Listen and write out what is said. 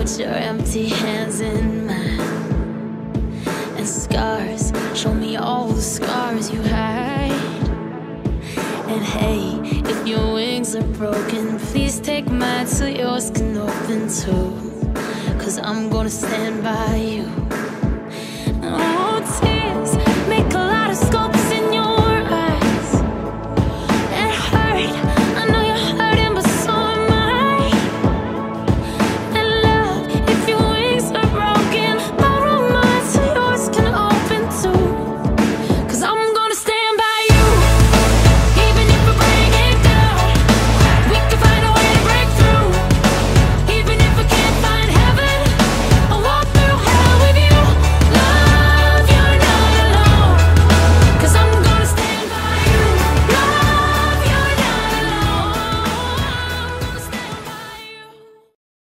Put your empty hands in mine. And scars, show me all the scars you hide. And hey, if your wings are broken, please take mine so yours can open too. 'Cause I'm gonna stand by you.